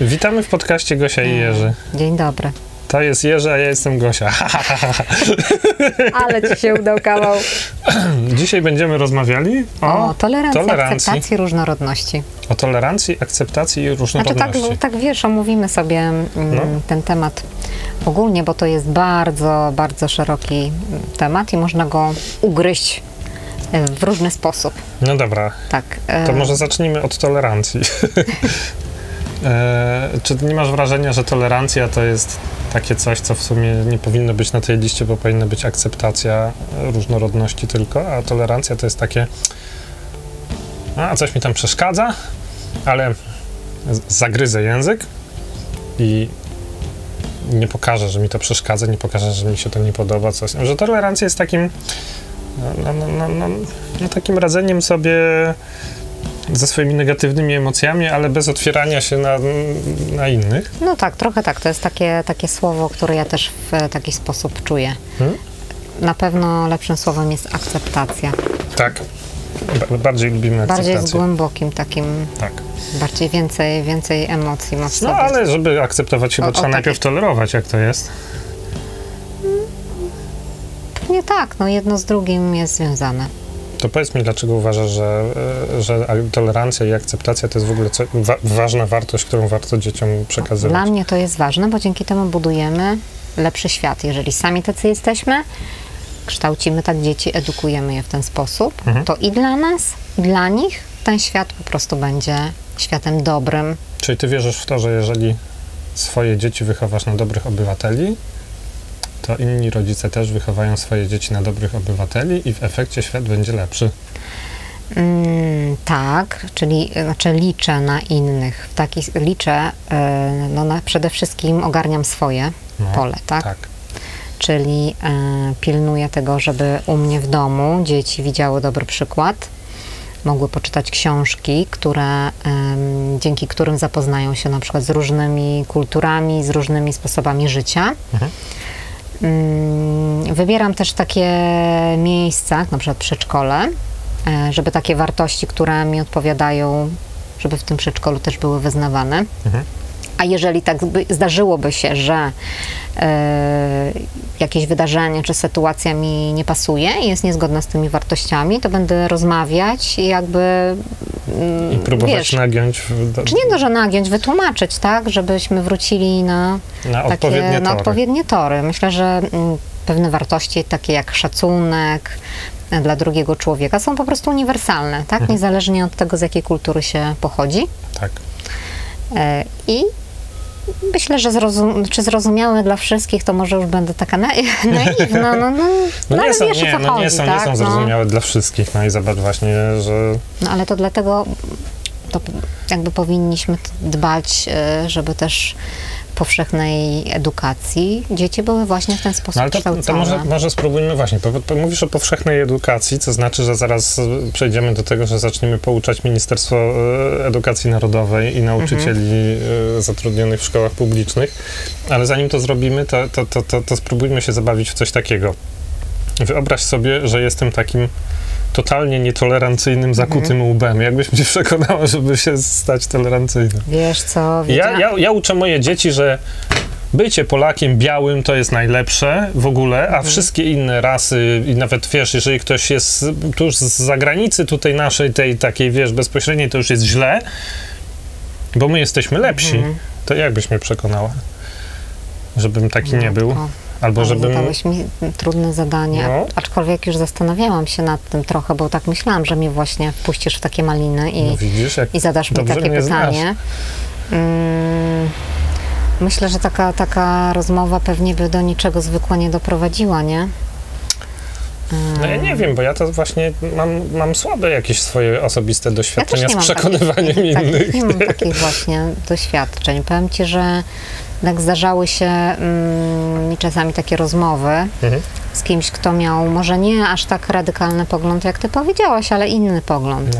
Witamy w podcaście Gosia i Jerzy. Dzień dobry. To jest Jerzy, a ja jestem Gosia. Ale ci się udał kawał. Dzisiaj będziemy rozmawiali o tolerancji, akceptacji, różnorodności. O tolerancji, akceptacji i różnorodności. Znaczy tak wiesz, omówimy sobie ten temat ogólnie, bo to jest bardzo, bardzo szeroki temat i można go ugryźć w różny sposób. No dobra, tak, to może zacznijmy od tolerancji. Czy nie masz wrażenia, że tolerancja to jest takie coś, co w sumie nie powinno być na tej liście, bo powinna być akceptacja różnorodności tylko, a tolerancja to jest takie coś mi tam przeszkadza, ale zagryzę język i nie pokażę, że mi to przeszkadza, nie pokażę, że mi się to nie podoba, coś. Że tolerancja jest takim takim radzeniem sobie ze swoimi negatywnymi emocjami, ale bez otwierania się na innych. No tak, trochę tak. To jest takie słowo, które ja też w taki sposób czuję. Na pewno lepszym słowem jest akceptacja. Tak. Bardziej lubimy akceptację. Bardziej z głębokim takim. Tak. Bardziej więcej emocji ma w sobie. No ale żeby akceptować chyba trzeba najpierw tolerować, jak to jest. Nie tak, jedno z drugim jest związane. To powiedz mi, dlaczego uważasz, że tolerancja i akceptacja to jest w ogóle ważna wartość, którą warto dzieciom przekazywać? Dla mnie to jest ważne, bo dzięki temu budujemy lepszy świat. Jeżeli sami tacy jesteśmy, kształcimy tak dzieci, edukujemy je w ten sposób, to i dla nas, i dla nich ten świat po prostu będzie światem dobrym. Czyli ty wierzysz w to, że jeżeli swoje dzieci wychowasz na dobrych obywateli, to inni rodzice też wychowają swoje dzieci na dobrych obywateli i w efekcie świat będzie lepszy. Tak, czyli liczę na innych. Przede wszystkim ogarniam swoje pole, tak? Tak. Czyli pilnuję tego, żeby u mnie w domu dzieci widziały dobry przykład, mogły poczytać książki, dzięki którym zapoznają się na przykład z różnymi kulturami, z różnymi sposobami życia. Wybieram też takie miejsca, na przykład przedszkole, żeby takie wartości, które mi odpowiadają, żeby w tym przedszkolu też były wyznawane. A jeżeli tak zdarzyłoby się, że jakieś wydarzenie czy sytuacja mi nie pasuje i jest niezgodna z tymi wartościami, to będę rozmawiać i i próbować nagiąć. Czy nie że nagiąć, wytłumaczyć, tak, żebyśmy wrócili na odpowiednie tory. Myślę, że pewne wartości, takie jak szacunek dla drugiego człowieka, są po prostu uniwersalne, tak? Niezależnie od tego, z jakiej kultury się pochodzi. Tak. I myślę, że zrozumiałe dla wszystkich, to może już będę taka naiwna, nie są zrozumiałe dla wszystkich, i zobacz właśnie, że... ale to dlatego powinniśmy dbać, żeby też powszechnej edukacji dzieci były właśnie w ten sposób kształcone. To może spróbujmy właśnie. Mówisz o powszechnej edukacji, co znaczy, że zaraz przejdziemy do tego, że zaczniemy pouczać Ministerstwo Edukacji Narodowej i nauczycieli zatrudnionych w szkołach publicznych, ale zanim to zrobimy, to spróbujmy się zabawić w coś takiego. Wyobraź sobie, że jestem takim totalnie nietolerancyjnym, zakutym łbem. Jakbyś mnie przekonała, żeby się stać tolerancyjnym? Wiesz co? Ja uczę moje dzieci, że bycie Polakiem białym to jest najlepsze w ogóle, a wszystkie inne rasy i nawet, wiesz, jeżeli ktoś jest tu już z zagranicy tutaj naszej, tej takiej, wiesz, bezpośredniej, to już jest źle, bo my jesteśmy lepsi. To jakbyś mnie przekonała? Żebym taki nie był? Albo zadałeś mi trudne zadanie, aczkolwiek już zastanawiałam się nad tym trochę, bo tak myślałam, że mnie właśnie wpuścisz w takie maliny i zadasz mi takie pytanie. Myślę, że taka rozmowa pewnie by do niczego zwykle nie doprowadziła, nie? Ja nie wiem, bo ja to właśnie mam słabe jakieś swoje osobiste doświadczenia z przekonywaniem innych. Nie mam takich właśnie doświadczeń. Powiem ci, że tak zdarzały się mi czasami takie rozmowy z kimś, kto miał może nie aż tak radykalny pogląd, jak ty powiedziałaś, ale inny pogląd.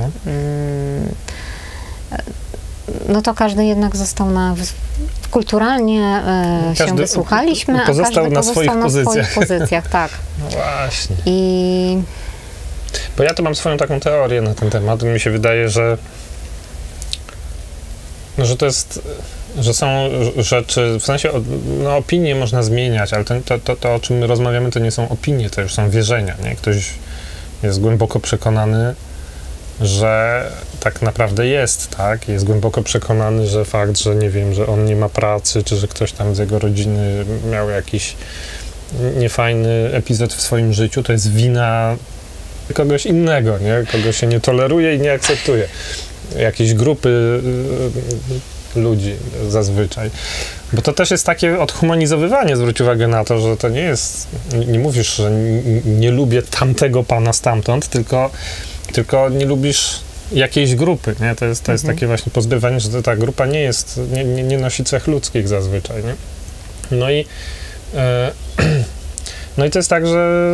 To każdy jednak swoich kulturalnie się wysłuchaliśmy, a każdy na swoich pozycjach, tak. No właśnie. Bo ja to mam swoją taką teorię na ten temat. Mi się wydaje, że to jest że są rzeczy, w sensie, no opinie można zmieniać, ale to, o czym my rozmawiamy, to nie są opinie, to już są wierzenia, nie? Ktoś jest głęboko przekonany, że tak naprawdę jest, tak? Jest głęboko przekonany, że fakt, że nie wiem, że on nie ma pracy, czy że ktoś tam z jego rodziny miał jakiś niefajny epizod w swoim życiu, to jest wina kogoś innego, nie? Kogo się nie toleruje i nie akceptuje. Jakiejś grupy ludzi zazwyczaj. Bo to też jest takie odhumanizowywanie, zwróć uwagę na to, że to nie jest, nie mówisz, że nie lubię tamtego pana stamtąd, tylko nie lubisz jakiejś grupy, nie? To jest takie właśnie pozbywanie, że ta grupa nie jest, nie nosi cech ludzkich zazwyczaj, nie? No i to jest tak,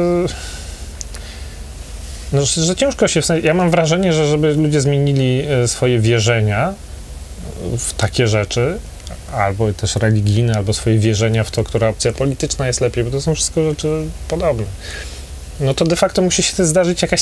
że ciężko się, w sensie, ja mam wrażenie, że żeby ludzie zmienili swoje wierzenia w takie rzeczy, albo też religijne, albo swoje wierzenia w to, która opcja polityczna jest lepiej, bo to są wszystko rzeczy podobne. No to de facto musi się zdarzyć jakaś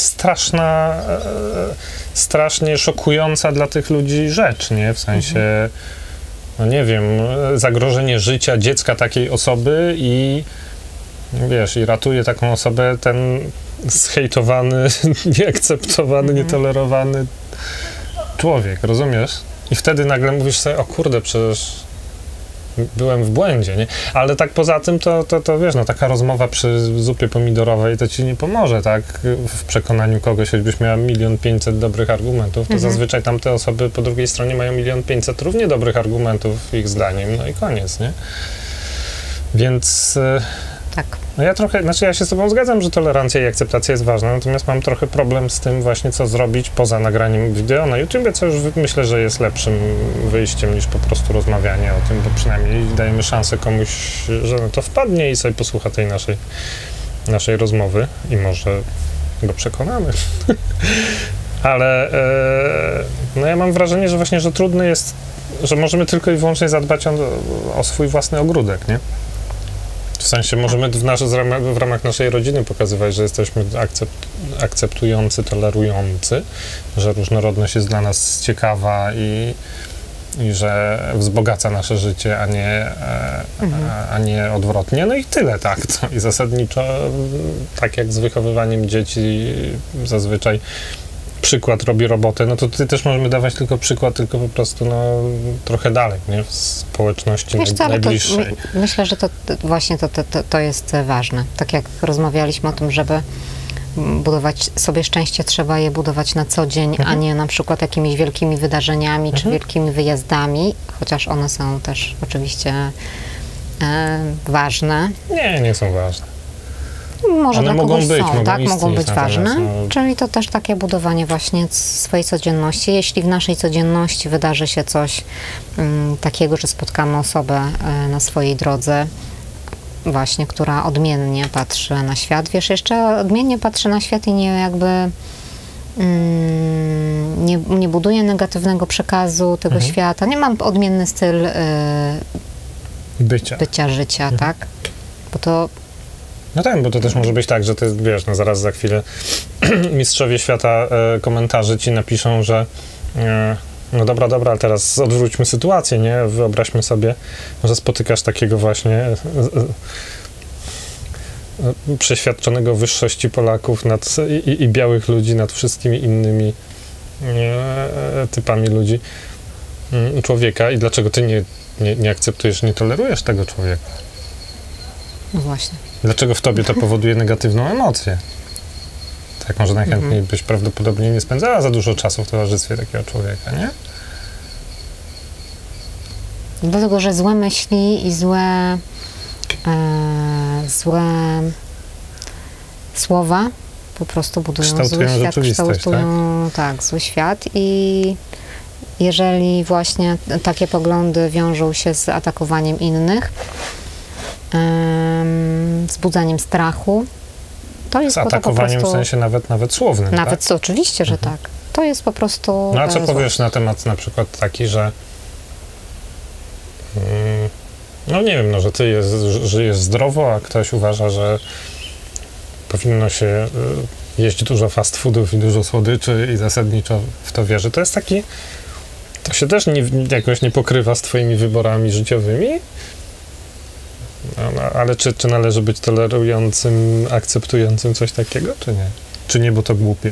strasznie szokująca dla tych ludzi rzecz, nie? W sensie, no nie wiem, zagrożenie życia dziecka takiej osoby i wiesz, i ratuje taką osobę ten zhejtowany, nieakceptowany, nietolerowany człowiek, rozumiesz? I wtedy nagle mówisz sobie, o kurde, przecież byłem w błędzie, nie? Ale tak poza tym, to wiesz, no taka rozmowa przy zupie pomidorowej to ci nie pomoże, tak? W przekonaniu kogoś, choćbyś miała 1 500 000 dobrych argumentów, to zazwyczaj tamte osoby po drugiej stronie mają 1 500 000 równie dobrych argumentów ich zdaniem, no i koniec, nie? Więc... Tak. No ja się z tobą zgadzam, że tolerancja i akceptacja jest ważna, natomiast mam trochę problem z tym właśnie, co zrobić poza nagraniem wideo na YouTubie, co już myślę, że jest lepszym wyjściem niż po prostu rozmawianie o tym, bo przynajmniej dajemy szansę komuś, że na to wpadnie i sobie posłucha tej naszej rozmowy i może go przekonamy. Ale no ja mam wrażenie, że właśnie, że trudne jest, że możemy tylko i wyłącznie zadbać o swój własny ogródek, nie? W sensie możemy w ramach naszej rodziny pokazywać, że jesteśmy akceptujący, tolerujący, że różnorodność jest dla nas ciekawa i że wzbogaca nasze życie, a nie odwrotnie. No i tyle, tak. I zasadniczo, tak jak z wychowywaniem dzieci zazwyczaj przykład robi robotę, no to tutaj też możemy dawać tylko przykład, tylko po prostu trochę dalej, nie? W społeczności najbliższej. Myślę, że to jest ważne. Tak jak rozmawialiśmy o tym, żeby budować sobie szczęście, trzeba je budować na co dzień, a nie na przykład jakimiś wielkimi wydarzeniami czy wielkimi wyjazdami, chociaż one są też oczywiście ważne. Nie są ważne. Może one dla kogoś mogą być ważne, czyli to też takie budowanie właśnie swojej codzienności. Jeśli w naszej codzienności wydarzy się coś takiego, że spotkamy osobę na swojej drodze właśnie, która odmiennie patrzy na świat, wiesz, jeszcze odmiennie patrzy na świat i nie buduje negatywnego przekazu tego świata, nie mam odmienny styl bycia, życia, tak? Bo to no tak, bo to też może być tak, że to jest, wiesz, no zaraz za chwilę mistrzowie świata komentarzy ci napiszą, że no dobra, ale teraz odwróćmy sytuację, nie? Wyobraźmy sobie, że spotykasz takiego właśnie przeświadczonego wyższości Polaków i białych ludzi nad wszystkimi innymi typami ludzi, człowieka i dlaczego ty nie akceptujesz, nie tolerujesz tego człowieka? No właśnie. Dlaczego w tobie to powoduje negatywną emocję? Tak może najchętniej byś prawdopodobnie nie spędzała za dużo czasu w towarzystwie takiego człowieka, nie? Dlatego, że złe myśli i złe słowa po prostu budują zły świat, kształtują zły świat i jeżeli właśnie takie poglądy wiążą się z atakowaniem innych, wzbudzaniem strachu, to jest z atakowaniem po prostu, w sensie nawet słownym, nawet tak? Oczywiście, że tak. To jest po prostu no a co powiesz na temat na przykład taki, że no nie wiem, no, że ty żyjesz zdrowo, a ktoś uważa, że powinno się jeść dużo fast foodów i dużo słodyczy i zasadniczo w to wierzy. To jest To się też jakoś nie pokrywa z twoimi wyborami życiowymi? No, ale czy należy być tolerującym, akceptującym coś takiego, czy nie? Czy nie, bo to głupie?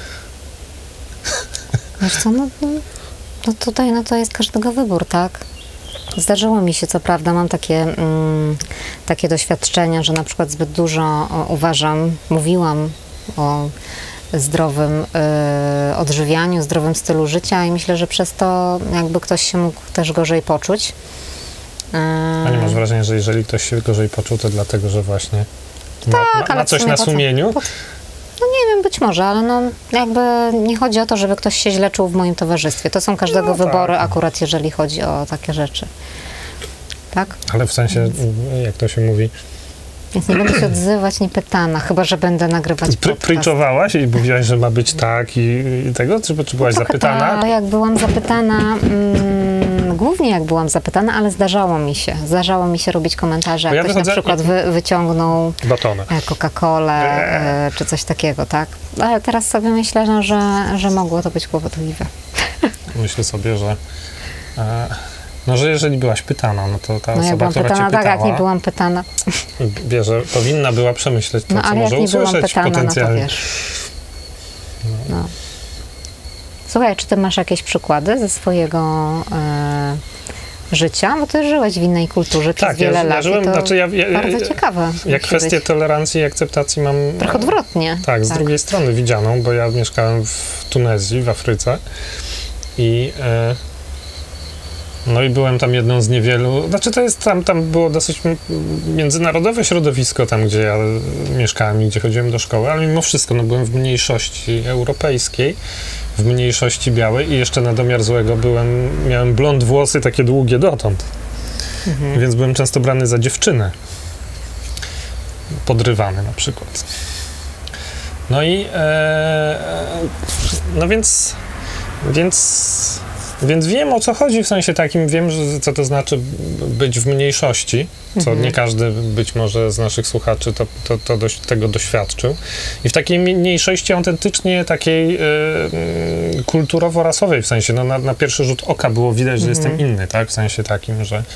Wiesz co, no tutaj to jest każdego wybór, tak? Zdarzyło mi się, co prawda, mam takie doświadczenia, że na przykład zbyt dużo mówiłam o zdrowym odżywianiu, zdrowym stylu życia i myślę, że przez to jakby ktoś się mógł też gorzej poczuć. A nie masz wrażenia, że jeżeli ktoś się gorzej poczuł, to dlatego, że właśnie ma coś na sumieniu? No nie wiem, być może, ale no jakby nie chodzi o to, żeby ktoś się źle czuł w moim towarzystwie. To są każdego wybory, akurat jeżeli chodzi o takie rzeczy. Tak? Ale w sensie, jak to się mówi? Więc nie będę się odzywać niepytana, chyba że będę nagrywać podcast. Preachowałaś i mówiłaś, że ma być tak i tego? Czy byłaś zapytana? Tak, jak byłam zapytana, głównie jak byłam zapytana, ale zdarzało mi się robić komentarze, jak ktoś na przykład wyciągnął Coca-Colę czy coś takiego, tak? Ale teraz sobie myślę, no, że mogło to być kłopotliwe. Myślę sobie, że że jeżeli byłaś pytana, no to ta osoba, która cię pytała... Tak, jak nie byłam pytana. Wie, że powinna była przemyśleć to, co może usłyszeć potencjalnie. No to wiesz. No. Słuchaj, czy ty masz jakieś przykłady ze swojego życia? Bo ty żyłeś w innej kulturze przez wiele lat. Bardzo ciekawe. Ja kwestię tolerancji i akceptacji mam... Trochę odwrotnie. Tak, z drugiej strony widzianą, bo ja mieszkałem w Tunezji, w Afryce i... No i byłem tam jedną z niewielu, to jest tam było dosyć międzynarodowe środowisko, tam gdzie ja mieszkałem i gdzie chodziłem do szkoły, ale mimo wszystko byłem w mniejszości europejskiej, w mniejszości białej i jeszcze na domiar złego miałem blond włosy takie długie dotąd, więc byłem często brany za dziewczynę, podrywany na przykład. No i Więc wiem, o co chodzi, w sensie takim, wiem, co to znaczy być w mniejszości, co nie każdy być może z naszych słuchaczy tego doświadczył. I w takiej mniejszości autentycznie takiej kulturowo-rasowej, w sensie, na pierwszy rzut oka było widać, że jestem inny, tak? W sensie takim, że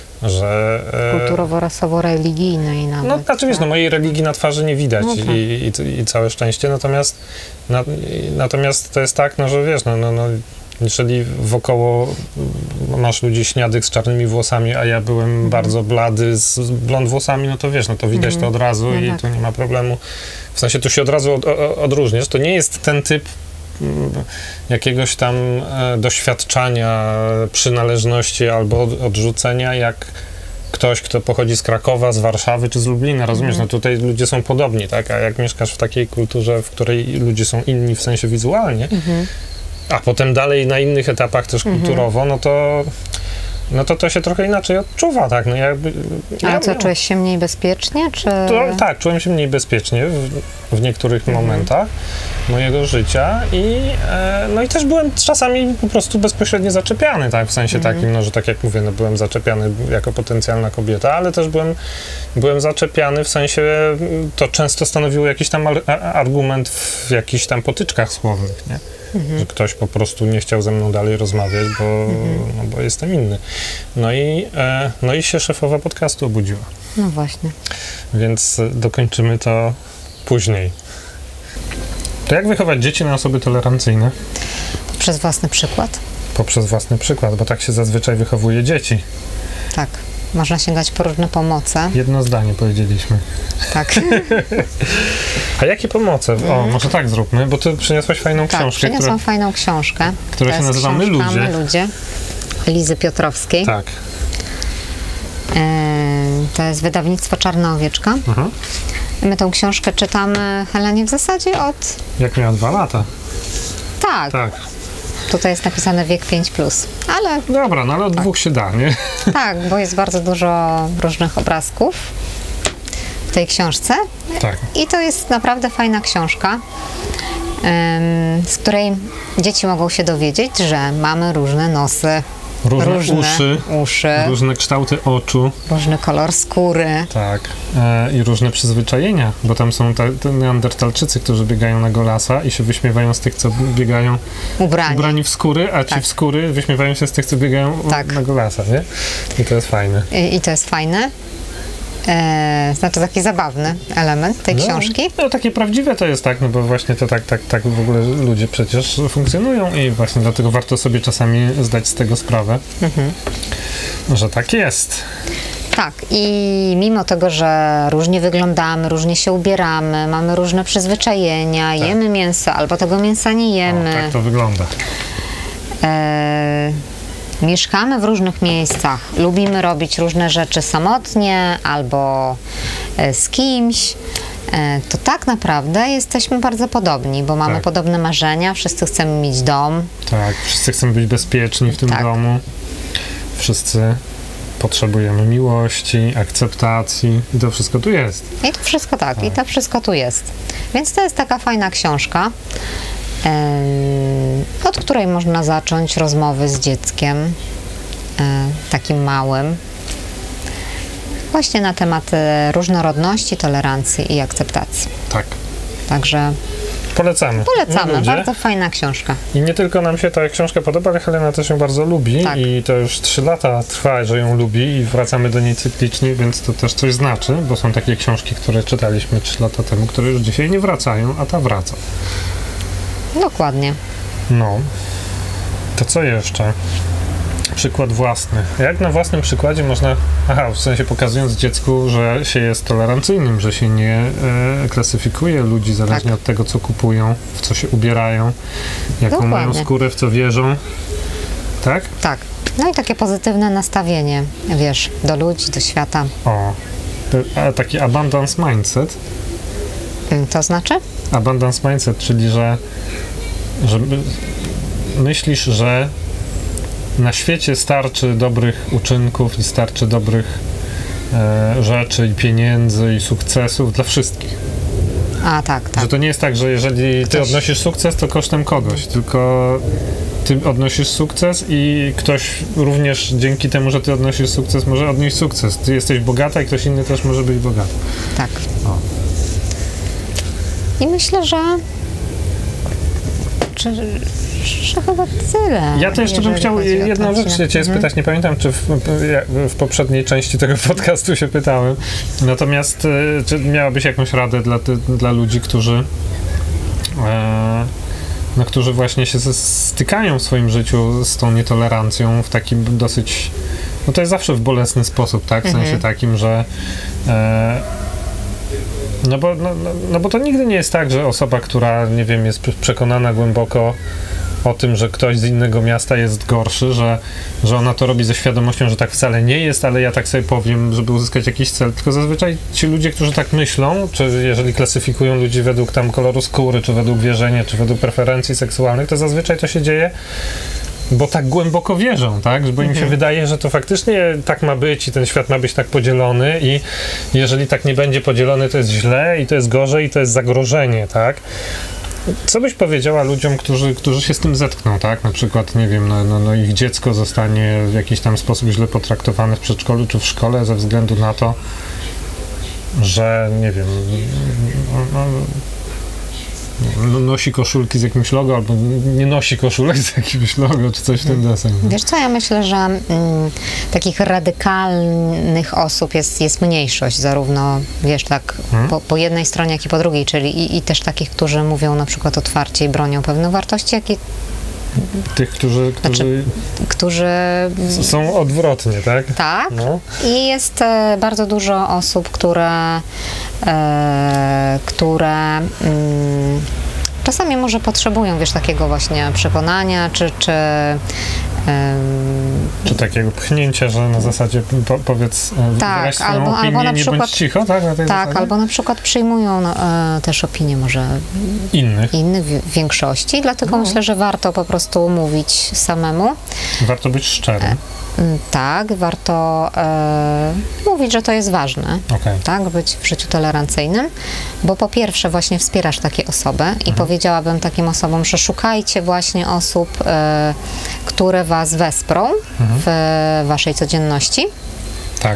kulturowo-rasowo-religijnej nawet. No, znaczy wiesz, mojej religii na twarzy nie widać i całe szczęście, natomiast to jest tak, że wiesz, jeżeli wokoło masz ludzi śniadych z czarnymi włosami, a ja byłem bardzo blady z blond włosami, no to wiesz, to widać to od razu i tu nie ma problemu. W sensie tu się od razu odróżniasz. To nie jest ten typ jakiegoś tam doświadczania, przynależności albo odrzucenia, jak ktoś, kto pochodzi z Krakowa, z Warszawy czy z Lublina, rozumiesz? No tutaj ludzie są podobni, tak? A jak mieszkasz w takiej kulturze, w której ludzie są inni w sensie wizualnie, a potem dalej na innych etapach też kulturowo, no to się trochę inaczej odczuwa, tak? Ale co, czułeś się mniej bezpiecznie, czy... Tak, czułem się mniej bezpiecznie w niektórych momentach mojego życia i też byłem czasami po prostu bezpośrednio zaczepiany, tak? W sensie takim, że tak jak mówię, byłem zaczepiany jako potencjalna kobieta, ale też byłem zaczepiany w sensie, to często stanowiło jakiś tam argument w jakichś tam potyczkach słownych, nie? Że ktoś po prostu nie chciał ze mną dalej rozmawiać, bo jestem inny. No i się szefowa podcastu obudziła. No właśnie. Więc dokończymy to później. To jak wychować dzieci na osoby tolerancyjne? Poprzez własny przykład. Poprzez własny przykład, bo tak się zazwyczaj wychowuje dzieci. Tak. Można sięgać po różne pomoce. Jedno zdanie powiedzieliśmy. Tak. A jakie pomoce? O, może tak zróbmy, bo ty przyniosłaś fajną książkę. Przyniosłam fajną książkę. Która się nazywa My ludzie. My ludzie. Lizy Piotrowskiej. Tak. To jest wydawnictwo Czarna Owieczka. My tą książkę czytamy, Helenie, w zasadzie od... Jak miała 2 lata. Tak. Tutaj jest napisane wiek 5+, ale... Dobra, ale od 2 się da, nie? Tak, bo jest bardzo dużo różnych obrazków w tej książce. Tak. I to jest naprawdę fajna książka, z której dzieci mogą się dowiedzieć, że mamy różne nosy. różne uszy, różne kształty oczu. Różny kolor skóry. Tak. I różne przyzwyczajenia, bo tam są te neandertalczycy, którzy biegają na golasa i się wyśmiewają z tych, co biegają ubrani w skóry, a ci w skóry wyśmiewają się z tych, co biegają na golasa, nie? I to jest fajne. I to jest fajne. Znaczy taki zabawny element tej książki. No takie prawdziwe to jest, tak, no bo właśnie to tak w ogóle ludzie przecież funkcjonują i właśnie dlatego warto sobie czasami zdać z tego sprawę, że tak jest. Tak, i mimo tego, że różnie wyglądamy, różnie się ubieramy, mamy różne przyzwyczajenia, jemy mięso albo tego mięsa nie jemy. Tak to wygląda. Mieszkamy w różnych miejscach, lubimy robić różne rzeczy samotnie albo z kimś, to tak naprawdę jesteśmy bardzo podobni, bo mamy podobne marzenia, wszyscy chcemy mieć dom. Tak, wszyscy chcemy być bezpieczni w tym domu, wszyscy potrzebujemy miłości, akceptacji i to wszystko tu jest. I to wszystko i to wszystko tu jest. Więc to jest taka fajna książka, od której można zacząć rozmowy z dzieckiem, takim małym, właśnie na temat różnorodności, tolerancji i akceptacji. Tak. Także polecamy. Bardzo fajna książka. I nie tylko nam się ta książka podoba, ale Helena też ją bardzo lubi i to już 3 lata trwa, że ją lubi i wracamy do niej cyklicznie, więc to też coś znaczy, bo są takie książki, które czytaliśmy 3 lata temu, które już dzisiaj nie wracają, a ta wraca. Dokładnie. No. To co jeszcze? Przykład własny. Jak na własnym przykładzie można, w sensie pokazując dziecku, że się jest tolerancyjnym, że się nie klasyfikuje ludzi zależnie od tego, co kupują, w co się ubierają, jaką mają skórę, w co wierzą. Tak? Tak. No i takie pozytywne nastawienie, wiesz, do ludzi, do świata. Taki abundance mindset. To znaczy? Abundance mindset, czyli że myślisz, że na świecie starczy dobrych uczynków i starczy dobrych rzeczy i pieniędzy i sukcesów dla wszystkich. Tak. Że to nie jest tak, że jeżeli ty odnosisz sukces, to kosztem kogoś, tylko ty odnosisz sukces i ktoś również dzięki temu, że ty odnosisz sukces, może odnieść sukces. Ty jesteś bogata i ktoś inny też może być bogaty. Tak. I myślę, że chyba tyle. Ja to jeszcze bym chciał jedną rzecz cię spytać, nie pamiętam, czy w poprzedniej części tego podcastu się pytałem, natomiast czy miałabyś jakąś radę dla ludzi, którzy którzy właśnie się stykają w swoim życiu z tą nietolerancją w takim dosyć, to jest zawsze w bolesny sposób, tak? W sensie takim, że bo to nigdy nie jest tak, że osoba, która, nie wiem, jest przekonana głęboko o tym, że ktoś z innego miasta jest gorszy, że ona to robi ze świadomością, że tak wcale nie jest, ale ja tak sobie powiem, żeby uzyskać jakiś cel. Tylko zazwyczaj ci ludzie, którzy tak myślą, czy jeżeli klasyfikują ludzi według tam koloru skóry, czy według wierzenia, czy według preferencji seksualnych, to zazwyczaj to się dzieje, bo tak głęboko wierzą, tak? Bo im się wydaje, że to faktycznie tak ma być i ten świat ma być tak podzielony i jeżeli tak nie będzie podzielony, to jest źle i to jest gorzej i to jest zagrożenie, tak? Co byś powiedziała ludziom, którzy się z tym zetkną, tak? Na przykład, nie wiem, ich dziecko zostanie w jakiś tam sposób źle potraktowane w przedszkolu czy w szkole ze względu na to, że, nie wiem, nosi koszulki z jakimś logo, albo nie nosi koszulek z jakimś logo, czy coś w tym deseń. Wiesz co, ja myślę, że takich radykalnych osób jest mniejszość, zarówno, wiesz, tak po jednej stronie, jak i po drugiej, czyli i też takich, którzy mówią na przykład otwarcie i bronią pewnych wartości, jak i tych, którzy są odwrotnie, tak? Tak. I jest bardzo dużo osób, które czasami może potrzebują, wiesz, takiego właśnie przekonania, czy takiego pchnięcia, że na zasadzie powiedz, tak, albo na przykład, nie bądź cicho, tak? Na tej zasadzie? Albo na przykład przyjmują też opinie może innych w większości, dlatego myślę, że warto po prostu mówić samemu. Warto być szczerym. Tak, warto mówić, że to jest ważne, tak, być w życiu tolerancyjnym, bo po pierwsze właśnie wspierasz takie osoby i powiedziałabym takim osobom, że szukajcie właśnie osób, które was wesprą w waszej codzienności. Tak.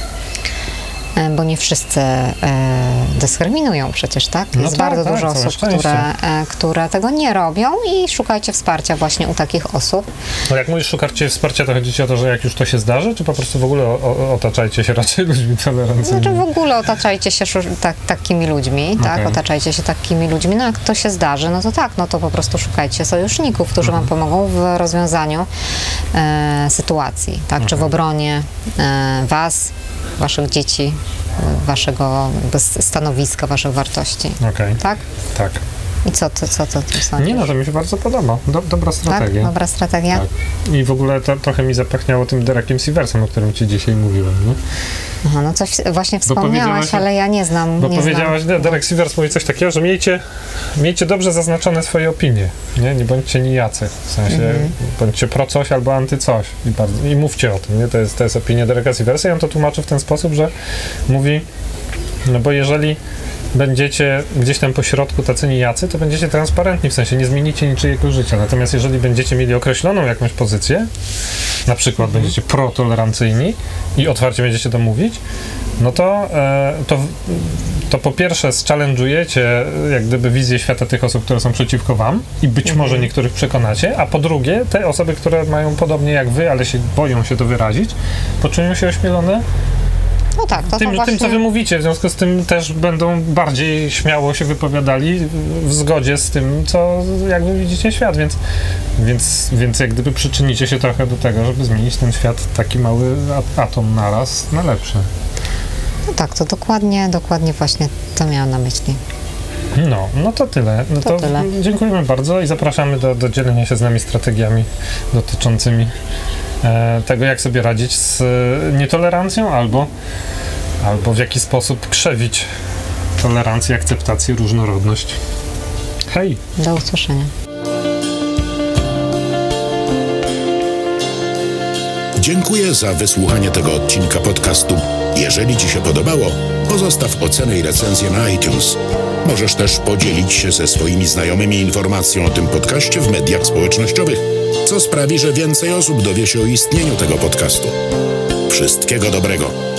Bo nie wszyscy dyskryminują przecież, tak? Jest bardzo dużo osób, które tego nie robią i szukajcie wsparcia właśnie u takich osób. No jak mówisz, szukajcie wsparcia, to chodzi ci o to, że jak już to się zdarzy, czy po prostu w ogóle otaczajcie się raczej ludźmi tolerancyjnymi? Znaczy w ogóle otaczajcie się takimi ludźmi, tak? Otaczajcie się takimi ludźmi, no jak to się zdarzy, no to tak, no to po prostu szukajcie sojuszników, którzy wam pomogą w rozwiązaniu sytuacji, tak? Czy w obronie was, waszych dzieci, waszego stanowiska, waszych wartości. Tak? Tak. I co ty sądzisz? Nie, no to mi się bardzo podoba. Dobra strategia. Tak? Dobra strategia? Tak. I w ogóle to trochę mi zapachniało tym Derekiem Sieversem, o którym ci dzisiaj mówiłem, nie? Aha, no coś właśnie wspomniałaś, ale ja nie znam. Bo powiedziałaś, Derek Sievers mówi coś takiego, że miejcie dobrze zaznaczone swoje opinie, nie bądźcie nijacy, w sensie bądźcie pro coś albo anty coś i mówcie o tym, nie? To jest opinia Dereka Sieversa i on to tłumaczy w ten sposób, że mówi, no bo jeżeli będziecie gdzieś tam po środku tacy nijacy, to będziecie transparentni, w sensie nie zmienicie niczyjego życia. Natomiast jeżeli będziecie mieli określoną jakąś pozycję, na przykład będziecie protolerancyjni i otwarcie będziecie to mówić, no to po pierwsze zchallenge'ujecie jak gdyby wizję świata tych osób, które są przeciwko wam i być może niektórych przekonacie, a po drugie te osoby, które mają podobnie jak wy, ale boją się to wyrazić, poczują się ośmielone No tak, to tym, właśnie... co wy mówicie, w związku z tym też będą bardziej śmiało się wypowiadali w zgodzie z tym, co jak wy widzicie świat, więc jak gdyby przyczynicie się trochę do tego, żeby zmienić ten świat, taki mały atom naraz na lepszy. No tak, to dokładnie właśnie to miałam na myśli. No to tyle. Tyle. Dziękujemy bardzo i zapraszamy do dzielenia się z nami strategiami dotyczącymi tego, jak sobie radzić z nietolerancją albo w jaki sposób krzewić tolerancję, akceptację, różnorodność. Hej! Do usłyszenia. Dziękuję za wysłuchanie tego odcinka podcastu. Jeżeli ci się podobało, pozostaw ocenę i recenzję na iTunes. Możesz też podzielić się ze swoimi znajomymi informacją o tym podcaście w mediach społecznościowych, co sprawi, że więcej osób dowie się o istnieniu tego podcastu. Wszystkiego dobrego.